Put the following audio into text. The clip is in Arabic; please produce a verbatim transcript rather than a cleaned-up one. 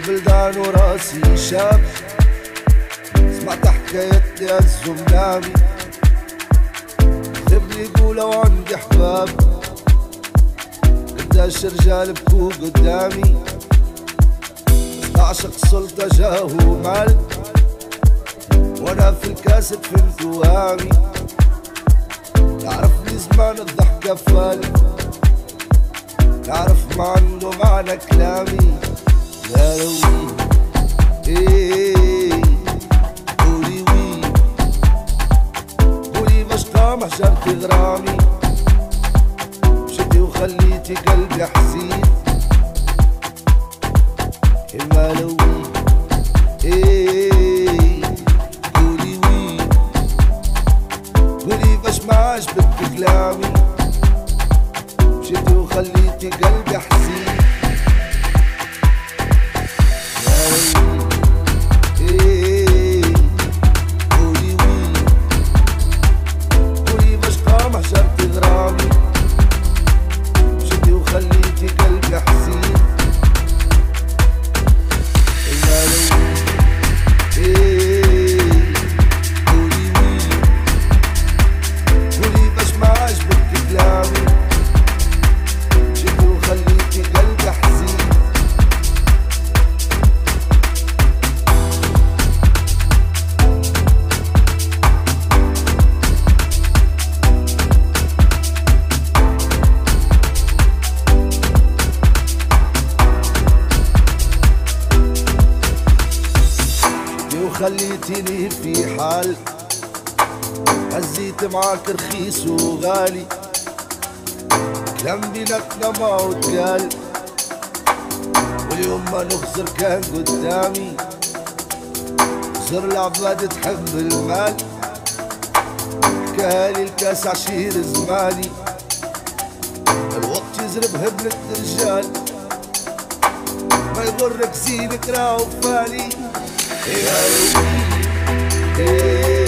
البلدان وراسي شاب، سمعت حكايات يا الزملامي، خبري يقولوا عندي احباب، قداش رجال بكوا قدامي، عشق سلطة جاهو مال، وانا في الكاس دفنت وهامي، تعرفني زمان الضحكة فالي، تعرف ما عنده معنى كلامي، لا لوي ايه قولي وي قولي باش قام حجرتي غرامي، مشيتي وخليتي قلبي حزين، كلمة لوي ايه قولي وي قولي باش ما عجبك كلامي، مشيتي وخليتي قلبي حزين، خليتيني في حال، هزيت معاك رخيص وغالي، كلام بيناتنا ما هو اتقال، واليوم ما نخسر كان قدامي، صر العباد تحب المال، حكالي الكاس عشير زماني، الوقت يزرب هبلة الرجال، ما يضرك زينك راهو فالي، يا لوي